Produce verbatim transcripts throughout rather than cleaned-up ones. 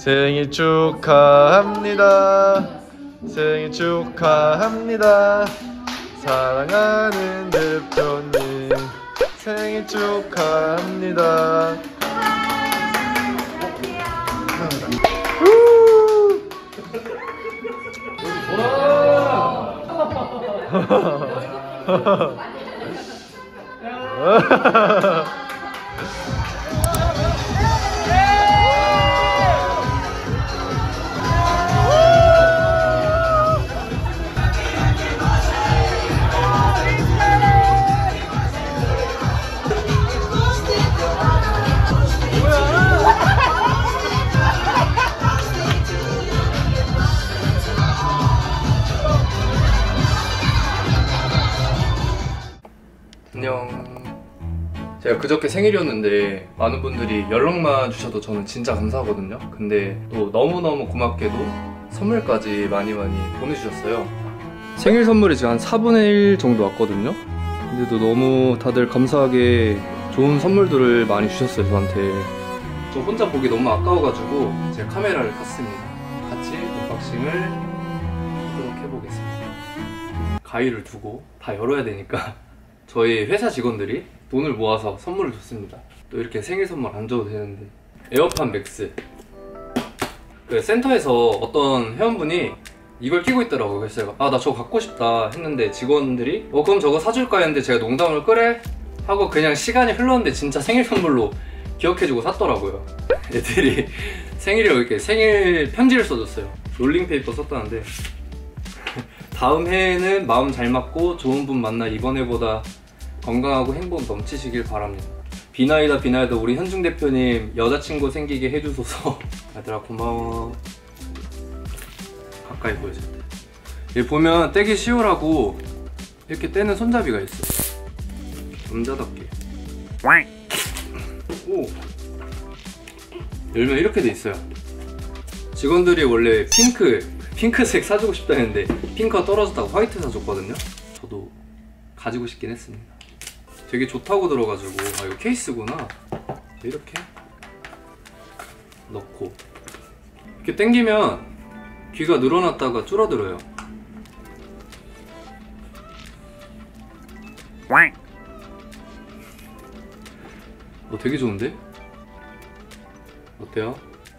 생일 축하합니다. 생일 축하합니다. 사랑하는 대표님 생일 축하합니다. 안녕. 제가 그저께 생일이었는데 많은 분들이 연락만 주셔도 저는 진짜 감사하거든요. 근데 또 너무너무 고맙게도 선물까지 많이 많이 보내주셨어요. 생일 선물이 지금 한 사분의 일 정도 왔거든요. 근데도 너무 다들 감사하게 좋은 선물들을 많이 주셨어요, 저한테. 저 혼자 보기 너무 아까워가지고 제가 카메라를 켰습니다. 같이 언박싱을 하도록 해보겠습니다. 가위를 두고 다 열어야 되니까 저희 회사 직원들이 돈을 모아서 선물을 줬습니다. 또 이렇게 생일 선물 안 줘도 되는데. 에어팟 맥스. 그 센터에서 어떤 회원분이 이걸 끼고 있더라고요. 그래서 제가 아 나 저거 갖고 싶다 했는데 직원들이 어 그럼 저거 사줄까 했는데 제가 농담을 그래? 하고 그냥 시간이 흘렀는데 진짜 생일 선물로 기억해주고 샀더라고요. 애들이 생일이라고 이렇게 생일 편지를 써줬어요. 롤링페이퍼 썼다는데 다음 해에는 마음 잘 맞고 좋은 분 만나 이번 해보다 건강하고 행복 넘치시길 바랍니다. 비나이다 비나이다 우리 현중 대표님 여자친구 생기게 해주소서. 얘들아 고마워. 가까이 보여줘. 여기 보면 떼기 쉬우라고 이렇게 떼는 손잡이가 있어. 남자답게. 오. 열면 이렇게 돼 있어요. 직원들이 원래 핑크 핑크색 사주고 싶다 했는데 핑크가 떨어졌다고 화이트 사줬거든요. 저도 가지고 싶긴 했습니다. 되게 좋다고 들어가지고 아 이거 케이스구나. 이렇게 넣고 이렇게 당기면 귀가 늘어났다가 줄어들어요. 어 되게 좋은데? 어때요?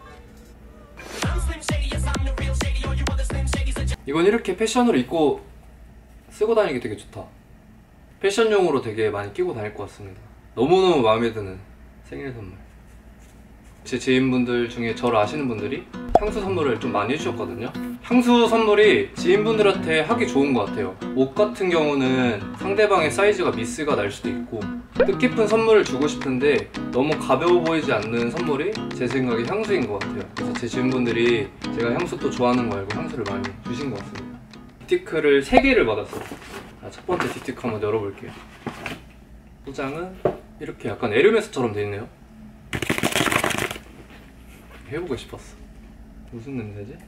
이건 이렇게 패션으로 입고 쓰고 다니기 되게 좋다. 패션용으로 되게 많이 끼고 다닐 것 같습니다. 너무너무 마음에 드는 생일 선물. 제 지인분들 중에 저를 아시는 분들이 향수 선물을 좀 많이 해주셨거든요. 향수 선물이 지인분들한테 하기 좋은 것 같아요. 옷 같은 경우는 상대방의 사이즈가 미스가 날 수도 있고 뜻깊은 선물을 주고 싶은데 너무 가벼워 보이지 않는 선물이 제 생각에 향수인 것 같아요. 그래서 제 지인분들이 제가 향수 또 좋아하는 거 알고 향수를 많이 주신 것 같습니다. 딥티크를 세 개를 받았어요. 첫 번째 딥티크 한번 열어볼게요. 포장은 이렇게 약간 에르메스처럼 돼 있네요. 해보고 싶었어. 무슨 냄새지?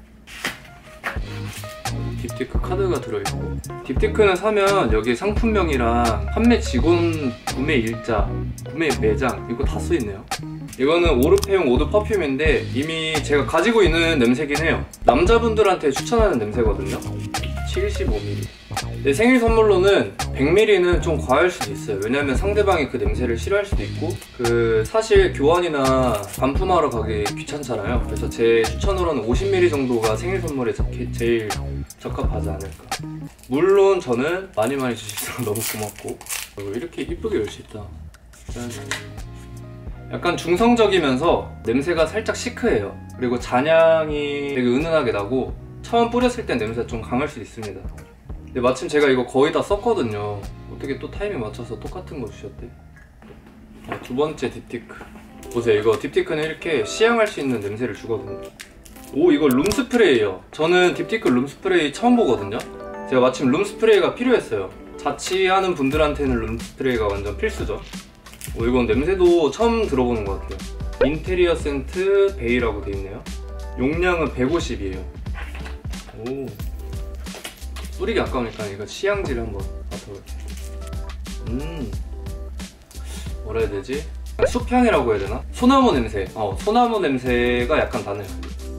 딥티크 카드가 들어있고 딥티크는 사면 여기 상품명이랑 판매 직원 구매 일자, 구매 매장 이거 다 써있네요. 이거는 오르페용 오드 퍼퓸인데 이미 제가 가지고 있는 냄새긴 해요. 남자분들한테 추천하는 냄새거든요. 칠십오 밀리리터. 내 생일 선물로는 백 밀리리터는 좀 과할 수도 있어요. 왜냐면 상대방이 그 냄새를 싫어할 수도 있고 그 사실 교환이나 반품하러 가기 귀찮잖아요. 그래서 제 추천으로는 오십 밀리리터 정도가 생일 선물에 제일 적합하지 않을까. 물론 저는 많이 많이 주셔서 너무 고맙고 이렇게 이쁘게 열 수 있다. 짠. 약간 중성적이면서 냄새가 살짝 시크해요. 그리고 잔향이 되게 은은하게 나고 처음 뿌렸을 땐 냄새가 좀 강할 수 있습니다. 근데 마침 제가 이거 거의 다 썼거든요. 어떻게 또 타이밍 맞춰서 똑같은 거 주셨대? 아, 두 번째 딥티크. 보세요. 이거 딥티크는 이렇게 시향할 수 있는 냄새를 주거든요. 오, 이거 룸스프레이예요. 저는 딥티크 룸스프레이 처음 보거든요. 제가 마침 룸스프레이가 필요했어요. 자취하는 분들한테는 룸스프레이가 완전 필수죠. 오, 이건 냄새도 처음 들어보는 것 같아요. 인테리어 센트 베이라고 돼 있네요. 용량은 백오십이에요. 오, 뿌리기 아까우니까 이거 시향지를 한번 맡아볼게요. 음, 뭐라 해야 되지? 숲향이라고 해야 되나? 소나무 냄새. 어, 소나무 냄새가 약간 나네요.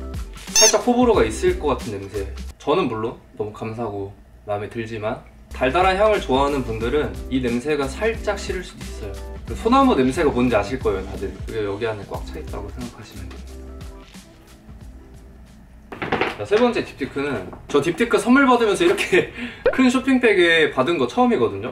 살짝 호불호가 있을 것 같은 냄새. 저는 물론 너무 감사하고 마음에 들지만 달달한 향을 좋아하는 분들은 이 냄새가 살짝 싫을 수도 있어요. 그 소나무 냄새가 뭔지 아실 거예요 다들. 그게 여기 안에 꽉 차 있다고 생각하시면 돼요. 자, 세 번째 딥티크는 저 딥티크 선물 받으면서 이렇게 큰 쇼핑백에 받은 거 처음이거든요.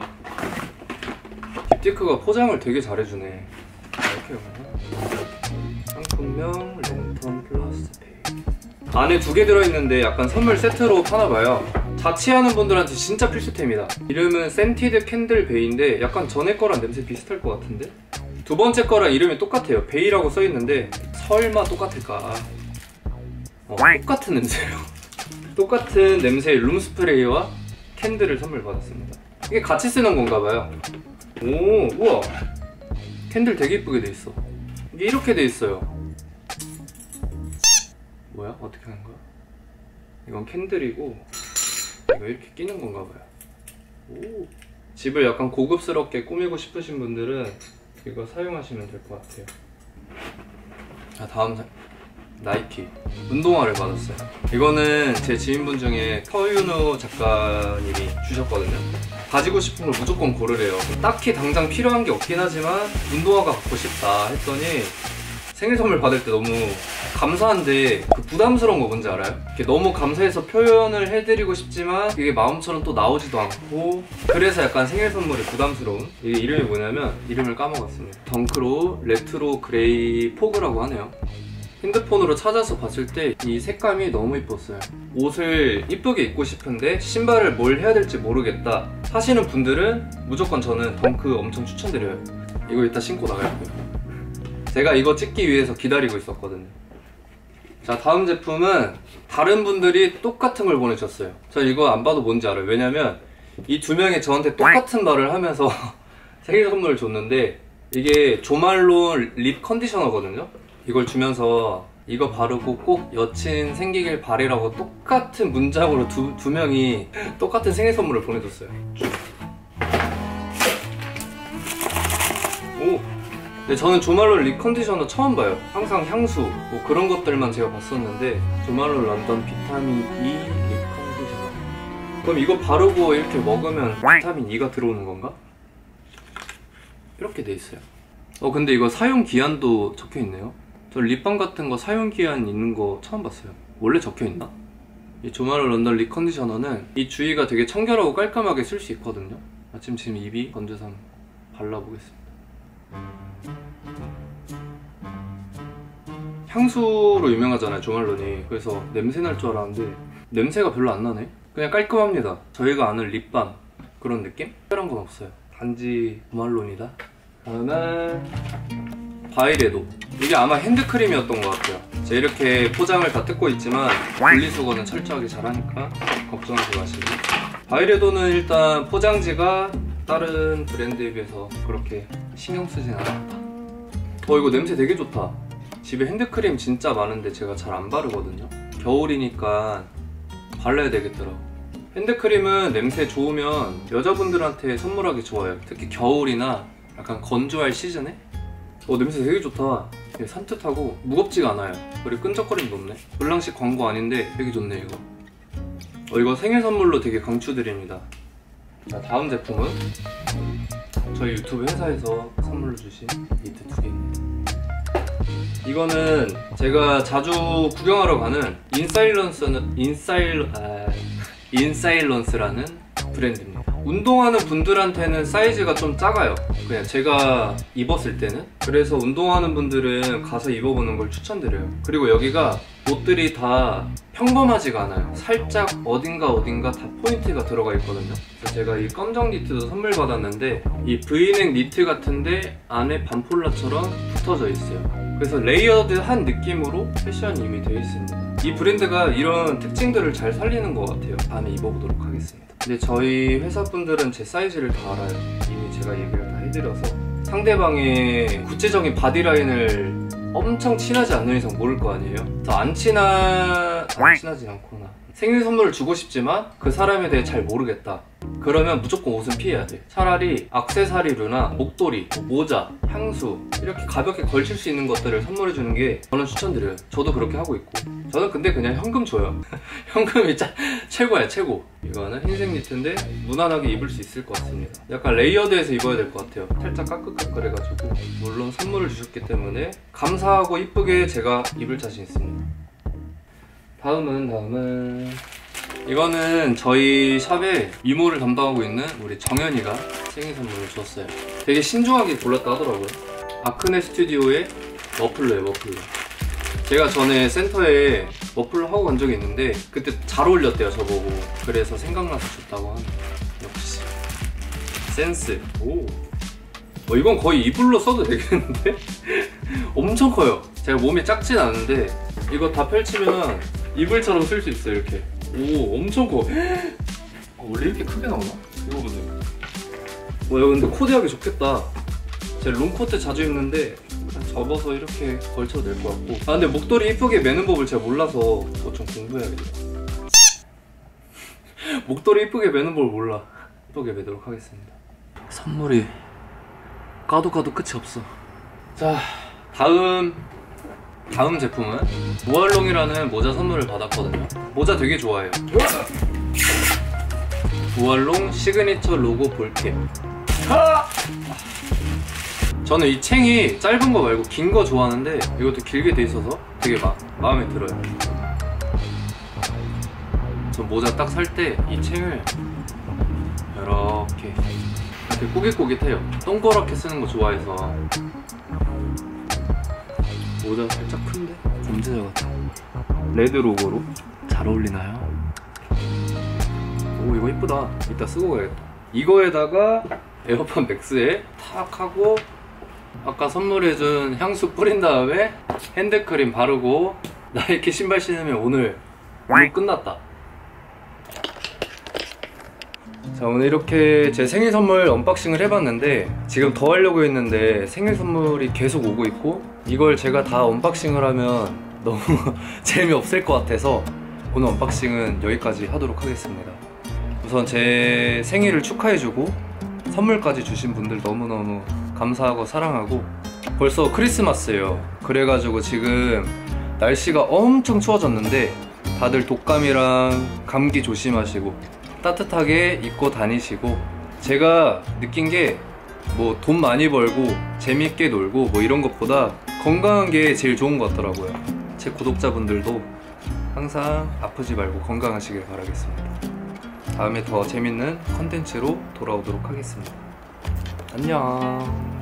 딥티크가 포장을 되게 잘해주네. 이렇게 보면 상품명 랜턴 플러스 페이. 안에 두 개 들어있는데 약간 선물 세트로 파나봐요. 자취하는 분들한테 진짜 필수템이다. 이름은 센티드 캔들 베이인데 약간 전에 거랑 냄새 비슷할 것 같은데? 두 번째 거랑 이름이 똑같아요. 베이라고 써있는데 설마 똑같을까? 어, 똑같은 냄새예요. 똑같은 냄새의 룸스프레이와 캔들을 선물 받았습니다. 이게 같이 쓰는 건가 봐요. 오, 우와, 캔들 되게 이쁘게 돼 있어. 이게 이렇게 돼 있어요. 뭐야? 어떻게 하는 거야? 이건 캔들이고 이거 이렇게 끼는 건가 봐요. 오. 집을 약간 고급스럽게 꾸미고 싶으신 분들은 이거 사용하시면 될 것 같아요. 자, 다음 사... 나이키 운동화를 받았어요. 이거는 제 지인분 중에 서윤우 작가님이 주셨거든요. 가지고 싶은 걸 무조건 고르래요. 딱히 당장 필요한 게 없긴 하지만 운동화가 갖고 싶다 했더니 생일 선물 받을 때 너무 감사한데 그 부담스러운 거 뭔지 알아요? 이렇게 너무 감사해서 표현을 해드리고 싶지만 이게 마음처럼 또 나오지도 않고 그래서 약간 생일 선물이 부담스러운. 이게 이름이 뭐냐면 이름을 까먹었습니다. 덩크로 레트로 그레이 포그라고 하네요. 핸드폰으로 찾아서 봤을 때 이 색감이 너무 이뻤어요. 옷을 이쁘게 입고 싶은데 신발을 뭘 해야 될지 모르겠다 하시는 분들은 무조건 저는 덩크 엄청 추천드려요. 이거 이따 신고 나갈 거예요. 제가 이거 찍기 위해서 기다리고 있었거든요. 자, 다음 제품은 다른 분들이 똑같은 걸 보내주셨어요. 저 이거 안 봐도 뭔지 알아요. 왜냐면 이 두 명이 저한테 똑같은 말을 하면서 생일 선물을 줬는데 이게 조말론 립 컨디셔너거든요. 이걸 주면서 이거 바르고 꼭 여친 생기길 바래라고 똑같은 문장으로 두, 두 명이 똑같은 생일 선물을 보내줬어요. 오! 근데 저는 조말론 립 컨디셔너 처음 봐요. 항상 향수 뭐 그런 것들만 제가 봤었는데 조말론 런던 비타민 E 립 컨디셔너. 그럼 이거 바르고 이렇게 먹으면 비타민 E가 들어오는 건가? 이렇게 돼 있어요. 어 근데 이거 사용 기한도 적혀 있네요. 저 립밤 같은 거 사용 기한 있는 거 처음 봤어요. 원래 적혀 있나? 이 조말론 런던 립 컨디셔너는 이 주위가 되게 청결하고 깔끔하게 쓸 수 있거든요. 마침 지금 입이 건조해서 한번 발라보겠습니다. 향수로 유명하잖아요 조말론이. 그래서 냄새 날 줄 알았는데 냄새가 별로 안 나네. 그냥 깔끔합니다. 저희가 아는 립밤 그런 느낌? 특별한 건 없어요. 단지 조말론이다. 다음은 바이레도. 이게 아마 핸드크림이었던 것 같아요. 제가 이렇게 포장을 다 뜯고 있지만 분리수거는 철저하게 잘하니까 걱정하지 마시고. 바이레도는 일단 포장지가 다른 브랜드에 비해서 그렇게 신경 쓰진 않았다. 어 이거 냄새 되게 좋다. 집에 핸드크림 진짜 많은데 제가 잘 안 바르거든요. 겨울이니까 발라야 되겠더라고. 핸드크림은 냄새 좋으면 여자분들한테 선물하기 좋아요. 특히 겨울이나 약간 건조할 시즌에. 어 냄새 되게 좋다. 되게 산뜻하고 무겁지가 않아요. 그리고 끈적거림도 없네. 블랑시 광고 아닌데 되게 좋네 이거. 어 이거 생일 선물로 되게 강추드립니다. 자, 다음 제품은 저희 유튜브 회사에서 선물로 주신 니트 두 개입니다. 이거는 제가 자주 구경하러 가는 인사일런스는 인사일 아, 인사일런스라는 브랜드입니다. 운동하는 분들한테는 사이즈가 좀 작아요. 그냥 제가 입었을 때는. 그래서 운동하는 분들은 가서 입어보는 걸 추천드려요. 그리고 여기가 옷들이 다 평범하지가 않아요. 살짝 어딘가 어딘가 다 포인트가 들어가 있거든요. 그래서 제가 이 검정 니트도 선물 받았는데 이 브이넥 니트 같은데 안에 반폴라처럼 붙어져 있어요. 그래서 레이어드한 느낌으로 패션이 이미 되어 있습니다. 이 브랜드가 이런 특징들을 잘 살리는 것 같아요. 다음에 입어보도록 하겠습니다. 근데 저희 회사분들은 제 사이즈를 다 알아요. 이미 제가 얘기를 다 해드려서 상대방의 구체적인 바디라인을 엄청 친하지 않는 이상 모를 거 아니에요? 더 안 친하... 안 친하진 않구나. 생일 선물을 주고 싶지만 그 사람에 대해 잘 모르겠다. 그러면 무조건 옷은 피해야 돼. 차라리 액세서리류나 목도리, 모자, 향수 이렇게 가볍게 걸칠 수 있는 것들을 선물해 주는 게 저는 추천드려요. 저도 그렇게 하고 있고. 저는 근데 그냥 현금 줘요. 현금이 짜, 최고야 최고. 이거는 흰색 니트인데 무난하게 입을 수 있을 것 같습니다. 약간 레이어드해서 입어야 될 것 같아요. 살짝 까끌까끌해가지고. 물론 선물을 주셨기 때문에 감사하고 이쁘게 제가 입을 자신 있습니다. 다음은 다음은 이거는 저희 샵에 미모를 담당하고 있는 우리 정연이가 생일 선물을 줬어요. 되게 신중하게 골랐다 하더라고요. 아크네 스튜디오의 머플러예요. 머플러. 제가 전에 센터에 머플러 하고 간 적이 있는데 그때 잘 어울렸대요 저보고. 그래서 생각나서 줬다고 하는. 역시 센스. 오. 어, 이건 거의 이불로 써도 되겠는데? 엄청 커요. 제가 몸이 작진 않은데 이거 다 펼치면 이불처럼 쓸 수 있어요. 이렇게. 오, 엄청 커. 어, 원래 이렇게 크게 나오나? 이거 보세요. 와, 이거 근데 코디하기 좋겠다. 제가 롱코트 자주 입는데 접어서 이렇게 걸쳐도 될 것 같고. 아, 근데 목도리 이쁘게 매는 법을 제가 몰라서 그거 좀 공부해야겠다. 목도리 이쁘게 매는 법을 몰라. 이쁘게 매도록 하겠습니다. 선물이 까도 까도 끝이 없어. 자, 다음 다음 제품은 부활롱이라는 모자 선물을 받았거든요. 모자 되게 좋아해요. 부활롱 시그니처 로고 볼캡. 저는 이 챙이 짧은 거 말고 긴 거 좋아하는데 이것도 길게 돼 있어서 되게 마, 마음에 들어요. 저 모자 딱 살 때 이 챙을 이렇게 되게 꼬깃꼬깃해요. 동그랗게 쓰는 거 좋아해서. 모자 살짝 큰데? 범죄자 같아. 레드 로고로 잘 어울리나요? 오, 이거 이쁘다. 이따 쓰고 가야겠다. 이거에다가 에어팟 맥스에 탁 하고 아까 선물해준 향수 뿌린 다음에 핸드크림 바르고 나이키 신발 신으면 오늘 오늘 끝났다. 자, 오늘 이렇게 제 생일 선물 언박싱을 해봤는데 지금 더 하려고 했는데 생일 선물이 계속 오고 있고 이걸 제가 다 언박싱을 하면 너무 재미없을 것 같아서 오늘 언박싱은 여기까지 하도록 하겠습니다. 우선 제 생일을 축하해주고 선물까지 주신 분들 너무너무 감사하고 사랑하고 벌써 크리스마스예요. 그래가지고 지금 날씨가 엄청 추워졌는데 다들 독감이랑 감기 조심하시고 따뜻하게 입고 다니시고, 제가 느낀 게 뭐 돈 많이 벌고 재밌게 놀고 뭐 이런 것보다 건강한 게 제일 좋은 것 같더라고요. 제 구독자분들도 항상 아프지 말고 건강하시길 바라겠습니다. 다음에 더 재밌는 컨텐츠로 돌아오도록 하겠습니다. 안녕.